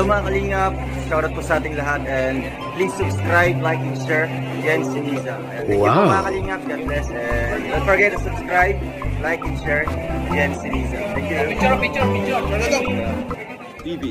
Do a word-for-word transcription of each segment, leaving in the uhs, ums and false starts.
mga kalingap, shoutout po sa ating lahat and please subscribe, like, and share. Jen Siniza. And thank wow. you po mga kalingap, God bless, and don't forget to subscribe, like, and share. Jen Siniza. Thank you. Picture, picture, picture. T V.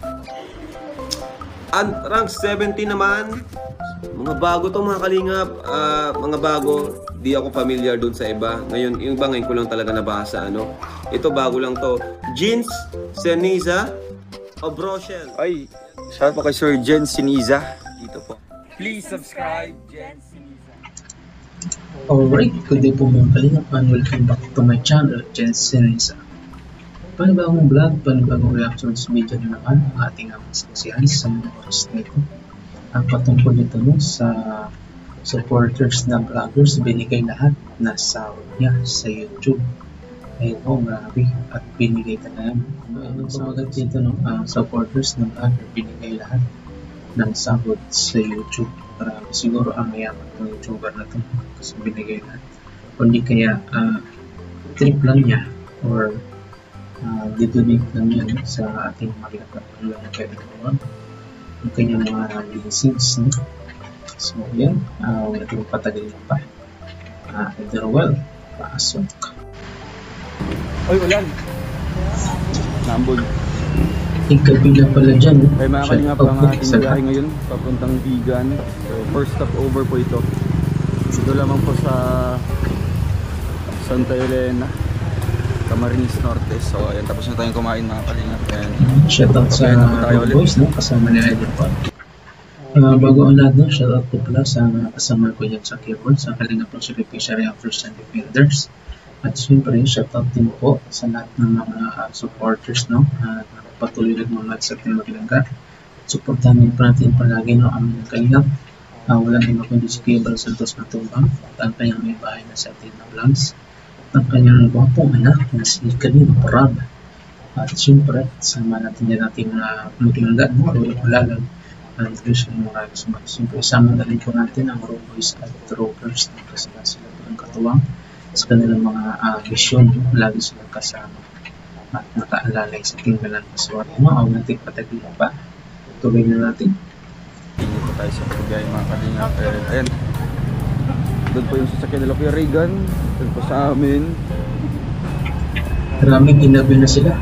At rank seventeen naman, mga bago to mga kalingap, uh, mga bago, di ako familiar dun sa iba. Ngayon, yung iba ngayon ko lang talaga nabasa, ano. Ito bago lang to. Jeans Siniza of Rochelle. Ay, shout po kay Sir Jen Siniza. Dito po. Please subscribe, Jen Siniza. Alright, good day po mga kalingap and welcome back to my channel, Jen Siniza. Panibagong vlog, panibagong reactions video na naman ang ating amasasihan sa mga oras na ito. Ang patungkol nito no, sa supporters na vloggers, binigay lahat na sahod niya sa YouTube. Ayun po, grabe. At binigay talaga. Ano sa mga dito no, ang supporters na vlogger, binigay lahat ng sahod sa YouTube. Grabe, siguro ang mayaman ng YouTuber na ito kasi binigay lahat. Kundi kaya uh, trip lang niya or uh, didonate lang yan sa ating mga kapatid na pwede naman yung kanyang mga blessings. No? So yan, uh, wala tayong patagalin pa. Uh, Ederwell, pasok. Oy, ulan. Nambol. Ikabila pala dyan. No? Ay, mga kalingap ang ating biyahe ngayon, papuntang Bigan. So, first stop over po ito. Ito lamang po sa Santa Elena, Camarines Norte. So, ayan, tapos na tayong kumain mga kalingap. Shoutout sa mga boys, no? Kasama ni Idol po. Uh, bago ang lahat, no? Shoutout po pala sa kasama ko dyan sa keyboard, sa kalingap ng Sulipisha Reactors and Defenders. At siyempre, shoutout din po sa lahat ng mga uh, supporters, no? Uh, patuloy nagmamahal sa ating maglangga. Supportahan din po natin palagi, no? Ang mga kalingap. Uh, walang iba kundi si Gabriel Santos Matumbang at ang kanyang may bahay na sa ating na vlogs. At ang kanyang gwapong anak na si Kanino Parab. At siyempre, sama natin yan ating uh, maglangga, no? Lolo Palalag. At Christian Morales. Siyempre, sama na rin po natin ang Road Boys at Rovers na kasi sila po ang katuwang sa kanilang mga uh, vision, no? Lagi silang kasama at nakaalalay sa tinggalan ng swari. No? Ang natin patagin pa. Tuloy na natin. Tingin po tayo sa pagbiyahe mga kalingap. Ayan. Doon po yung sasakyan nila Kuya Regan. Doon po sa amin. Maraming ginabi na sila.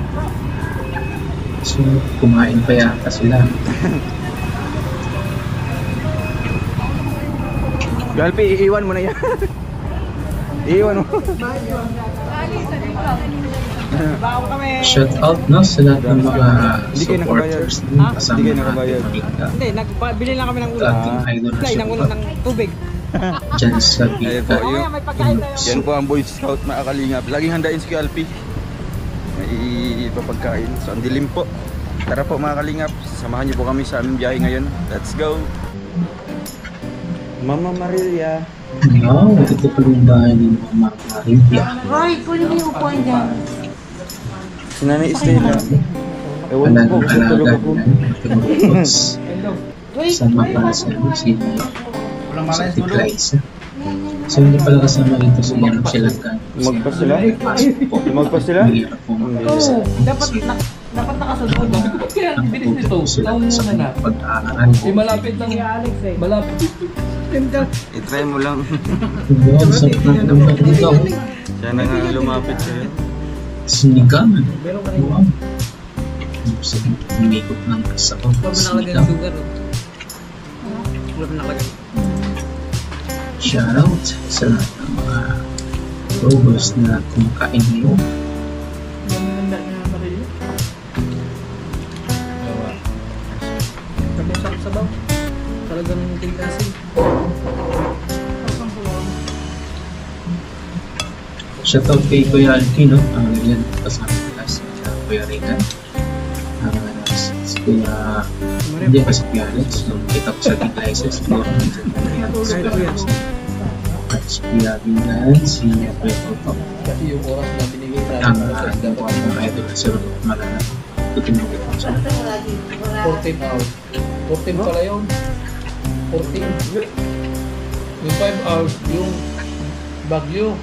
So, kumain pa yata sila. Galpi, iiwan mo na yan. Iiwan mo. Shout out, no, sa lahat ng mga supporters. Ha? Hindi kayo nakabayad. Hindi, nagbili lang kami ng ulam. Ating idol na Ng ulam ng tubig. Diyan sa Ayan po, Bika. yun. May pagkain tayo. Yan po ang Boy Scout mga kalingap. Laging handain si Alpi. May ipapagkain. So, ang dilim po. Tara po mga kalingap. Samahan niyo po kami sa aming biyahe ngayon. Let's go! Mama Marilia. Wow, ito pa yung bahay ni Mama Maria. Roy, kunin mo yung upuan dyan. Si Nanay Estela. Ewan Alam po, ng kung tulog alaga ako. na pinagputs. Sama pala sa si si Clysa. So hindi pala kasama dito sa mga silagan. Magpas sila? Magpas sila? Oo, dapat dapat nakasunod. Ang tututo sila sa mga pag-aaral. Eh, malapit lang. Alex eh. Malapit. I-try mo lang. Wow, sa pagkakampan dito. Siya na nga lumapit sa'yo. Sinigang. Wow. Sige, umikot ng kasa ko. Sinigang. Shoutout sa lahat ng mga rovers na kumakain ngayon. Sabi sa sabaw. Talagang tingkasin. Shoutout kay Kuya Alki, no? Ang ganyan, kasama nila si Kuya Regan. Ang si Kuya, hindi pa si Kuya Alex, nung kita ko sa devices, siguro nandiyan na yan si Kuya Alex. At si Kuya Bingan, si Kuya Toto. Kasi yung oras na binigay sa Ang nagawa ng idol na si Rodolfo Malala. Tutunog ito siya. fourteen hours. fourteen pala yun. fourteen. Yung five hours, yung Bagyo.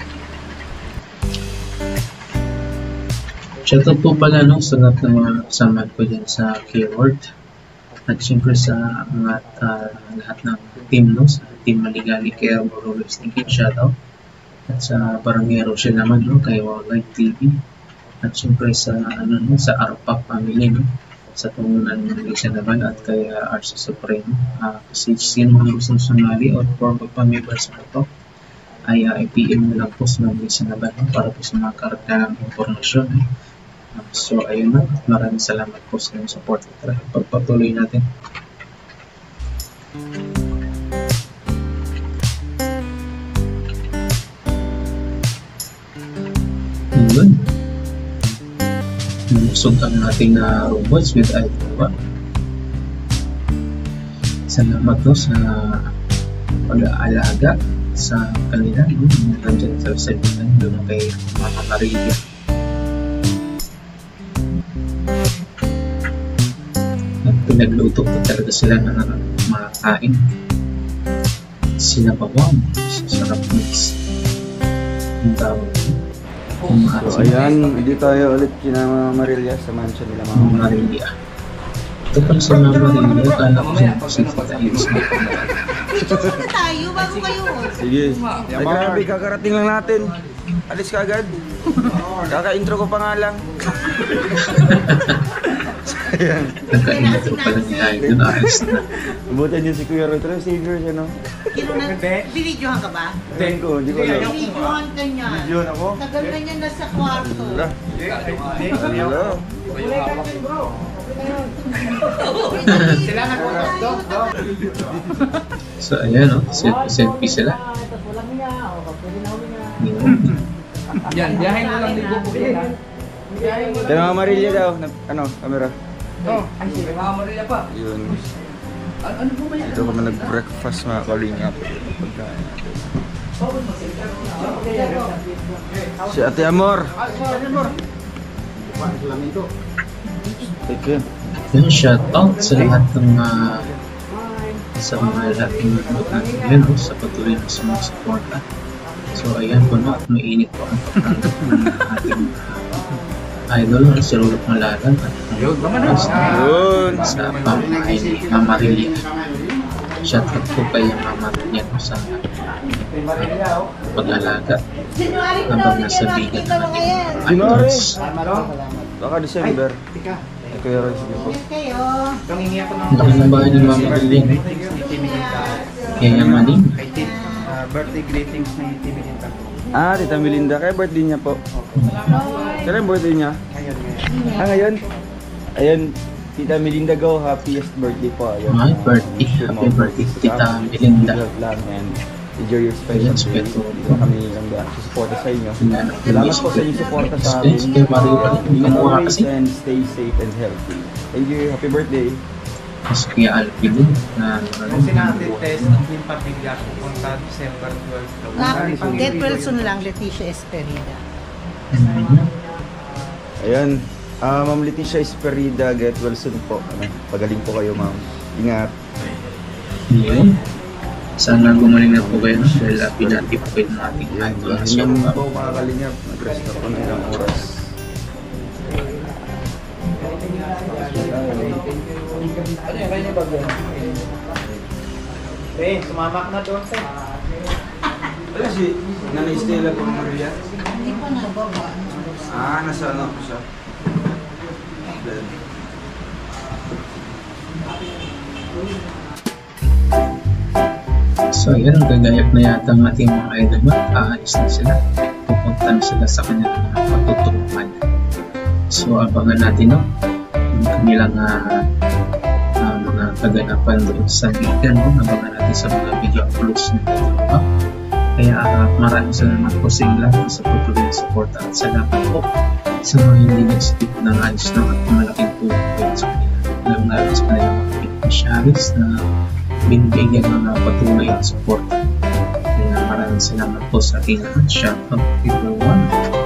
Shoutout po pala, no, sa lahat ng mga kasama ko dyan sa keyword. At syempre sa mga uh, lahat ng team, no? Sa team Maligali, kaya Roller Stinking shoutout. At sa Barangay Rochelle naman, no? Kay Wildlife T V. At syempre sa ano, no? Sa Arpac family, no? Sa tungunan ng Lisa naman at kay uh, Arsa Supremo. Uh, kasi sino mga gustong sumali o for magpamember sa ito ay uh, I P M mo lang po sa Lisa naman, no? Para po sa mga karagdagang impormasyon, no? So ayun na, maraming salamat po sa inyong support. Tara, pagpatuloy natin. Yun. Nusog ang ating uh, robots with Idol. Salamat po sa pag-aalaga sa kanila. Nandiyan sa sabitan doon kay Mama Maria. Pinagluto ko talaga sila ng mga kain. Sinabawang. Sarap mix. Ang tawag ko. So ayan, hindi tayo ulit kina Mama Marilia sa mansion nila Mama Mama Marilia. Ito pala sa Mama Marilia. Kala ko siya kasi patayos na tayo bago kayo. Sige. Ay grabe, kakarating lang natin. Alis ka agad. Kaka-intro ko pa nga lang. Ayan. Nagka-intro pala ni Idol. Ayos na. Butan yun si Kuya Roy. Pero savior siya, no? Kino na, binidyohan ka ba? Hindi ko, hindi ko alam. Binidyohan ka niya. Yun ako. Tagal na niya nasa kwarto. Wala. Wala. So ayan o, selfie-selfie sila. Yan, biyahin mo lang ligo po yan. Kaya Mama Marilia daw. na- Ano, camera. Oh, ay, sige, Mama Maria pa. Yun. Ano, ano po ba yan? Dito kami nag-breakfast mga kalingap. Pagkain natin. Si Ate Amor. Thank you. Yun, shoutout sa lahat ng uh, sa mga lahat ng mga natin yun, no? Sa patuloy na sumusuporta. So ayan po, no? At mainit po ang pagkanggap ng ating uh, idol, si Rolok Malagan at Yun, naman na. Yun. sa pamahay ni Mama Marilia. Shoutout po kay Mama Marilia, no? Sa pag-alaga habang nasa bigat ng ating mga idols. Baka December. Ay, Kuya Roy, sige po. Kayo. Laki ng bahay ni Mama Marilia. Kaya maning. Birthday greetings ng T V Ninta. Ah, Tita Melinda. Kaya birthday niya po. Kailan birthday niya? Ngayon, ngayon. Ah, ngayon? Ayun, Tita Melinda go, happiest birthday po. Ayun. My birthday. Happy birthday, Tita Melinda. Lang and enjoy your special Ayan, day. special. Dito kami ang susuporta sa inyo. Salamat Salamat po sa inyong suporta sa amin. Kay Mario, Ingat kamuha always kasi. and stay safe and healthy. Thank you. Happy birthday. Mas kaya Alvin din na Kasi natin test ng Team Pamilya punta December twelfth. Na, get well soon lang, Leticia Esperida. Ayan. Ah, Ma'am Leticia Esperida, get well soon po. Ano, pagaling po kayo, Ma'am. Ingat. Yun. Sana gumaling na po kayo, no? Dahil uh, pinati po kayo ng ating idol. So, Yun uh, po mga kalingap. Nag-rest ako ng ilang oras. Ano yan, kanya ba ba? Eh, sumamak na doon sa. Ano si Nanay Stella po, Maria? Hindi pa nababa. Ah, nasa ano po siya? Bed. so ayan, ang gagayap na yata ang ating mga idol. Aalis na sila. Pupunta na sila sa kanilang mga patutungan. So abangan natin, no? Yung kanilang uh, uh, mga kaganapan doon sa Bigan, no? Abangan natin sa mga video uploads nila, no? Kaya uh, maraming salamat po sa inyo lahat sa patuloy na support at salamat po sa mga hindi nag-skip ng alis na at malaking tulong po sa kanila. Alam na rin sa kanilang mga beneficiaries na binibigyan ng mga patuloy na support. Kaya maraming salamat po sa ating lahat. Shout out everyone.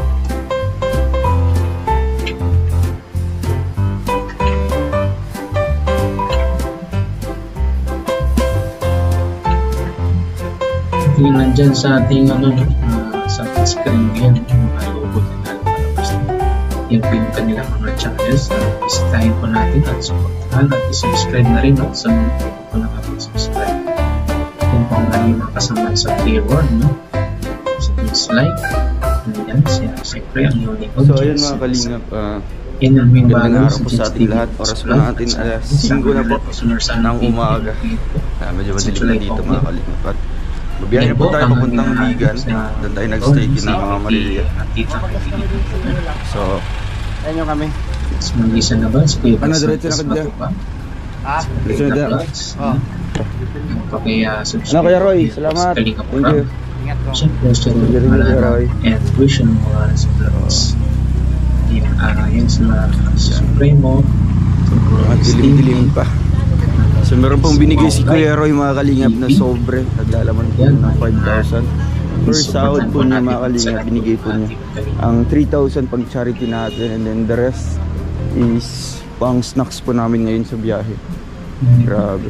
Yung nandyan sa ating ano, uh, sa screen ngayon, yung mga logo na lalabas na T yan po yung kanilang mga channels. Uh, bisitahin po natin at supportahan at isubscribe na rin, no? Sa mga hindi po nakapag-subscribe. Yan po ang aming nakasama sa keyword, no? So please like. And yan, siya, siyempre ang unique. So ayun mga kalingap, uh, yan ang may magandang bago araw po sa ating lahat. Oras po natin alas singko na po ng umaga. Uh, medyo madilim na dito mga kalingap. At mabiyahe po tayo papuntang Ligan. Doon tayo nag-stay na mga Marilia. So, Ayun yung kami. Sumagisa na ba? Ano, diretso na ka dyan? Ha? Diretso na dyan. Oh. Ano Kuya Roy? Salamat. Thank you. Ingat ko. Siyempre, siya rin Thank you, malala Roy. and vision mo sa vlogs. Yan, ah, yan sa mga Supremo. At dilim-dilim pa. So meron pong binigay si Kuya Roy mga kalingap na sobre. Naglalaman po ng five thousand. Per sahod po niya mga kalingap, binigay po niya ang three thousand pang charity natin, and then the rest is pang snacks po namin ngayon sa biyahe. Grabe.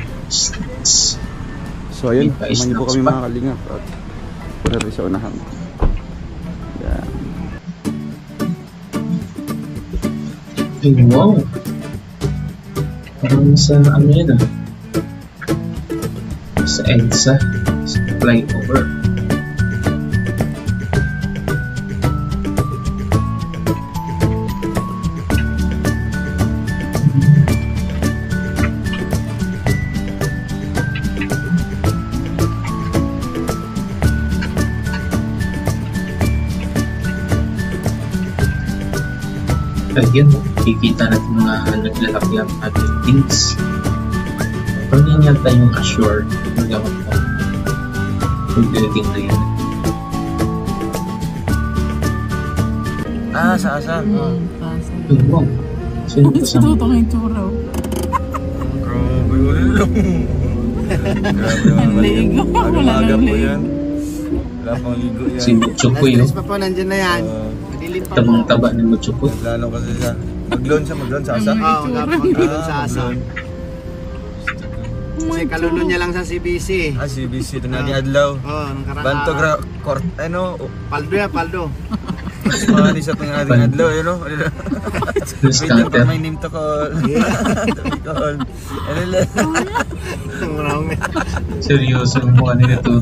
So ayun, samahan niyo po kami mga kalingap at punta rin sa unahan. Yan. Ay, wow! Parang sa ano yan ah? Sa EDSA, sa flyover. Again, kikita natin mga naglalakyap na buildings. Parang yan yata yung Assure na gawin ko. Yung building na yan. Ah, sa asa? Hmm. Ay, wow. Sino ko sa mga? Tutong yung turaw. Grabe, wala lang. Grabe naman Ligo. Wala Aga nang po ligo. yan. Wala pang ligo yan. Si Butchokoy, no? Last pa po, nandyan na yan. Madilim pa po. Tabang-taba ni Butchokoy. Lalo kasi siya. Mag-loan siya, mag-loan sa asa. Oo, dapat mag-loan sa asa. Kasi kalulun niya lang sa C B C. Ah, C B C, ito na ni Adlaw. Oo, nung karang Banto araw. gra... Court, ano? Paldo yan, paldo. Mas mga ni sa itong ating Adlaw, yun o? Waiting for my name to call. To be called. Ano lang? Ang marami. Seryoso yung mukha nila to.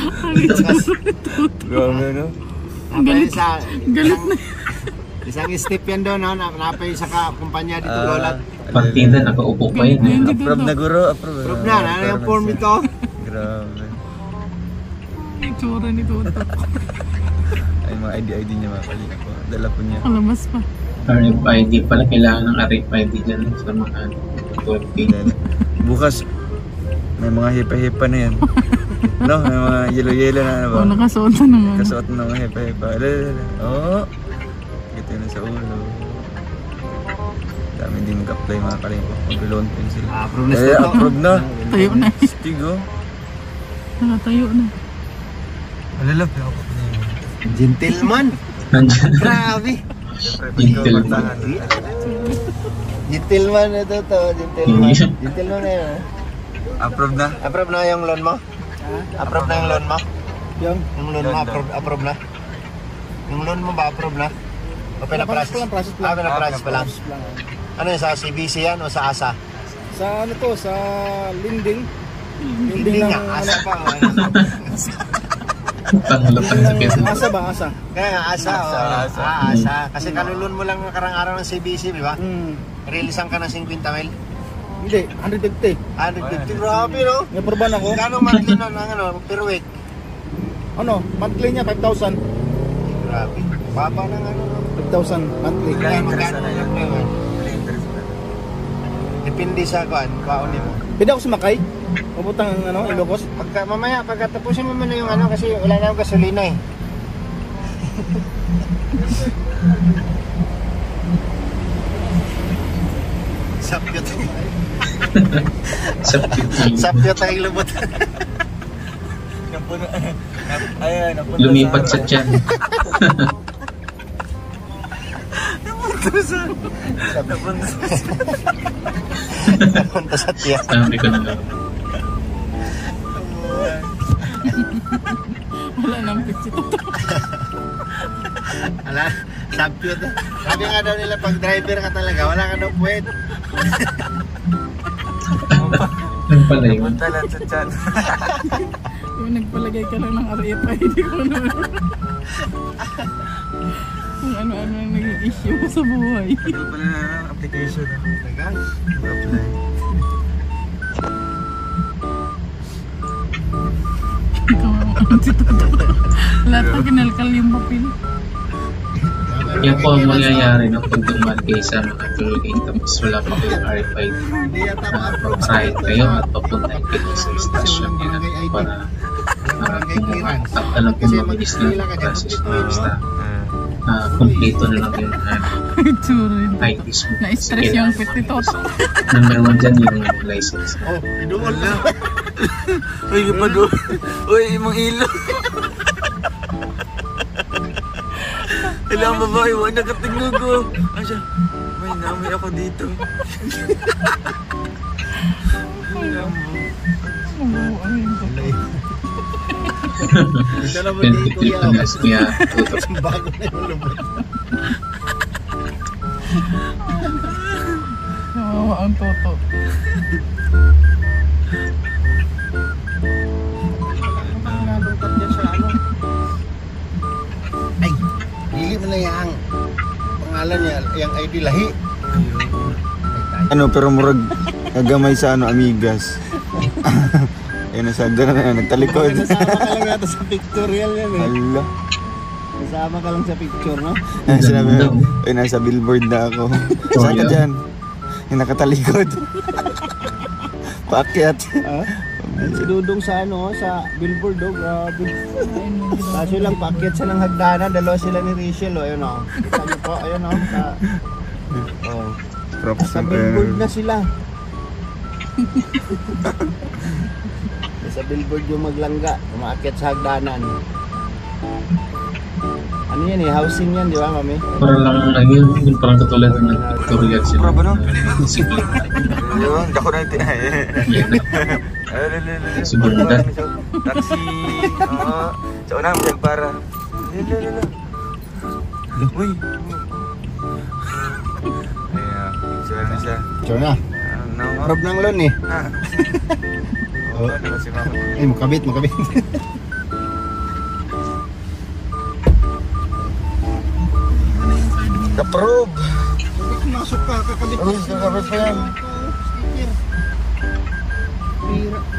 Grabe, no? Galit sa... Galit na. Isang step yan doon, no? Napay sa kumpanya dito, Lolat. Partida, nakaupo pa yan. eh. Approve na guro, approve. Proof na, ano yung form ito? Grabe. Itsura ni Toto. Ay, mga I D I D niya mga kalina po. Dala po niya. Alamas pa. R F I D pala, kailangan ng R F I D dyan sa mga twelve K. Bukas, may mga hipa-hipa na yan. No? May mga yellow-yellow na ano ba? O, nakasuot na naman. Kasuot na mga hipa-hipa. Alala. Oo. Kita na sa ulo. Dami hindi mag-apply mga kalina po. Mag-loan pencil. Approve na Eh, ito. approve na. Tayo na. Stigo. Nakatayo na. Alala, pero ako na yun. Gentleman. Nandyan. Grabe. Siyempre, ikaw Gentleman. magtahan. Gentleman na ito to. Gentleman. Gentleman na yun. Approve na. Approve na yung loan mo? Approve na yung loan mo? Yung? Yung loan mo, approve, approve na? Yung loan mo ba, approve na? O pinaprocess? Process lang, ah, pinaprocess pa lang. Ano yun, sa C B C yan o sa ASA? Sa ano to, sa lending. Hindi nga, ASA pa. o ano? Panghalapan na pesa. Asa ba, asa? Kaya nga, ASA. o, ASA. Ah, ASA. Kasi kalulun mo lang karang araw ng C B C, di ba? Hmm. Releasean ka ng fifty mil. Hindi, one hundred fifty. one hundred fifty, grabe no? May porban ako. Kano monthly na ng ano, per week? Ano, monthly niya five thousand. Grabe. Baba ng ano, no? five thousand monthly. Kaya magkano yung naman? Depende sa kuan, kaon mo. Pwede ako sumakay? Pabutang ano, Ilocos? Pagka, mamaya, pagkatapusin mo muna yung ano, kasi wala na akong gasolina eh. Sapyot. Sapyot. Sapyot tayong lubot. Ayan, napunta Lumipat sa sa tiyan. Napunta sa... Napunta sa tiyan. Sabi ko na lang. Wala nang picture. Ala, Substitute. Sabi nga daw nila, pag driver ka talaga, wala ka daw puwet. Yung pala yun. Puntalan sa chan. Yung nagpalagay ka lang ng R F I D ko na. Kung ano-ano ang naging issue mo sa buhay. Ito pala na application. Tagal. Apply. Ikaw ang si Toto. Lahat pa kinalkal yung papel. Yan po ang mangyayari ng pag dumaan kayo sa mga tollgate tapos wala pa kayong R F I D. Pag-sahid kayo at papuntahin kayo sa stasyon nila para uh, kung at alam kung mabilis na yung process na basta uh, kompleto na lang yung uh, Iturin. I Ds mo. Na-stress yung pit ni Toto. Number one dyan yung license. Oh, inuol na. Uy, pa doon. Uy, imong ilo. Ilang babae, wala nakatingog ko. Ano siya? May namoy ako dito. Nabubuan yung Toto. Ito naman Yan, di titip kuya. na gas kaya tutok. Bago na yung lumot. Nawawa ang Toto. Ang nabungkat niya sa ano? Ay, dili mo na yung pangalan niya, yung I D lahi. Ano, pero murag nagamay sa ano, amigas. Ayun na sa gano'n na, nagtalikod. Nasama ka lang natin sa pictorial yan eh. Hala. Nasama ka lang sa picture, no? Ay, sinabi mo, ay, nasa billboard na ako. Saan ka dyan? Yung nakatalikod. Paakyat. Ah? Si Dudong sa ano, sa billboard, oh, grabe. Kaso lang, paakyat siya ng hagdanan, dalawa sila ni Rachel, oh, ayun oh. Kita niyo po, ayun oh. Sa, oh. Props Sa billboard na sila. Sa billboard yung maglangga, umaakyat sa hagdanan. Ano yan eh, housing yan, di ba, mami? Parang lang ano yun, yung parang katulad ng tutorial sila. Bravo, no? Simple. Ayun, dako na ito. Yan na. Segunda. Taxi. Oo. Sa unang masag para. Lila, lila. Uy. Ayan, picture na siya. Sure na. Ano? Rob ng loan eh. Oo, diba si mama? Ay, makabit, makabit. Approve. Masok ka, kakabit. Uy, kakabit pa yan. Sticker. Pira.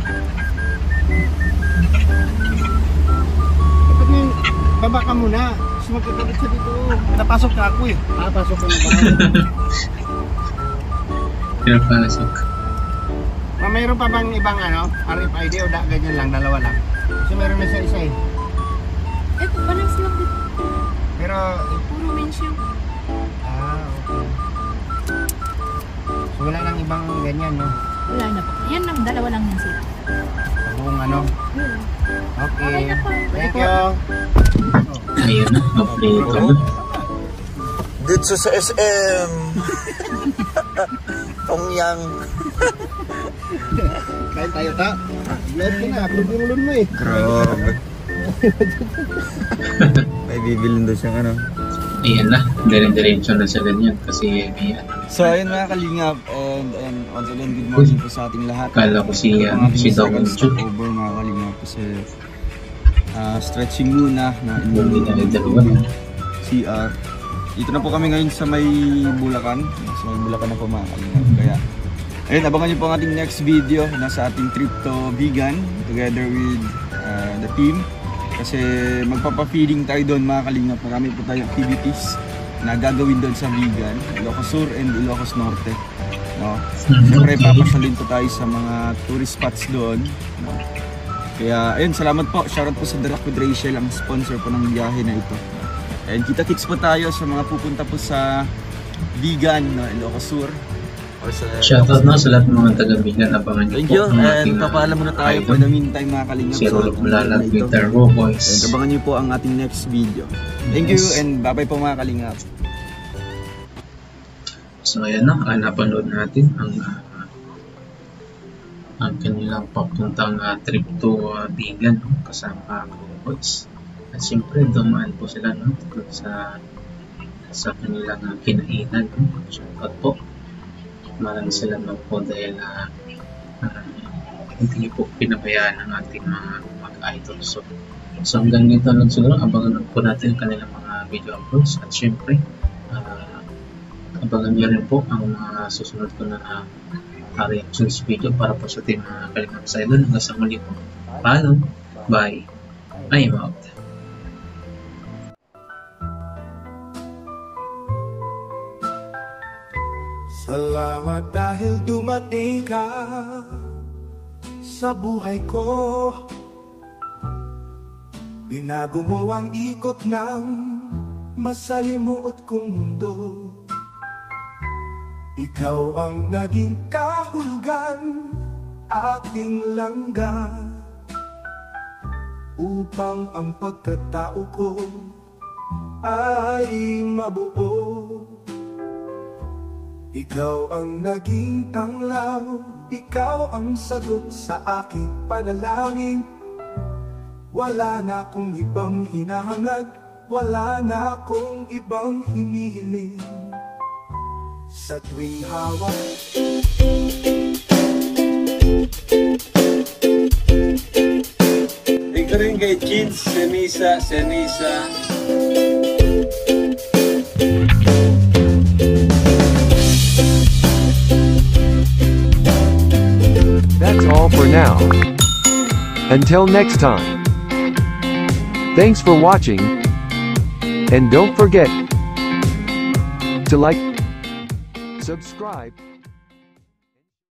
Dapat ngayon, baba ka muna. Tapos magkakabit sa dito. Napasok ka ako eh. Ah, pasok ka na ba? Pinapasok. Ma, mayroon pa bang ibang ano? R F I D o da, ganyan lang, dalawa lang? Kasi mayroon na isa-isa eh. Eh, balance lang dito. Pero, Puro mention. ah, okay. So wala nang ibang ganyan, no? Wala na po. Yan lang, dalawa lang yan sila. Sa buong ano? Okay. Okay na po. Thank you. Ayun na, update ko na. Dito sa S M. Tongyang. Kain tayo ta. Live ka na, upload yung ulun mo eh. Grabe. May bibilin doon siyang ano. Ayan na, dire-diretso na sa ganyan kasi may ano. So ayun mga kalingap, and, and once again good morning po sa ating lahat. Kala ko si, uh, si Dong Jun. Over mga kalingap kasi uh, stretching muna na Hindi na yung dalawa na. C R. Dito na po kami ngayon sa may Bulacan. Sa may Bulacan na po mga kalingap. Kaya ayun, abangan niyo po ang ating next video. Nasa ating trip to Bigan together with uh, the team. Kasi magpapa-feeding tayo doon mga kalingap. Marami po tayong activities na gagawin doon sa Bigan, Ilocos Sur and Ilocos Norte. No? Siyempre papasalin po tayo sa mga tourist spots doon. No? Kaya ayun, salamat po. Shoutout po sa The Rock with Rachel, ang sponsor po ng biyahe na ito. And kita-kits po tayo sa mga pupunta po sa Bigan, no? Ilocos Sur. Shoutout na sa lahat ng mga taga-Bigan. Abangan niyo Thank po you, ang and ating papaalam muna tayo for the meantime mga kalingap. si Rolf Mulalat with the Raw Boys. And abangan niyo po ang ating next video. Thank you and bye-bye po mga kalingap. So ayan na, uh, napanood natin ang uh, ang kanilang papuntang uh, trip to uh, Bigan, no? Kasama ang Raw Boys. At siyempre dumaan po sila, no? Sa sa kanilang uh, kinainan. No? Shoutout po. Maraming salamat po dahil uh, uh, hindi po pinabayaan ang ating mga mag-idol. So, so hanggang dito lang siguro, abangan po natin ang kanilang mga video uploads at syempre uh, abangan nyo rin po ang mga susunod ko na uh, reactions video para po sa ating mga Kalingap sa idol. Hanggang sa muli po. Paalam. Bye. I'm out. Salamat dahil dumating ka sa buhay ko. Binago mo ang ikot ng masalimuot kong mundo. Ikaw ang naging kahulugan, aking langga, upang ang pagkatao ko ay mabuo. Ikaw ang naging tanglaw, ikaw ang sagot sa aking panalangin. Wala na akong ibang hinahangad, wala na akong ibang hinihiling. Sa tuwing hawak Thank you rin kay Kids, Senisa, Senisa. That's all for now. Until next time. Thanks for watching. And don't forget to like, subscribe,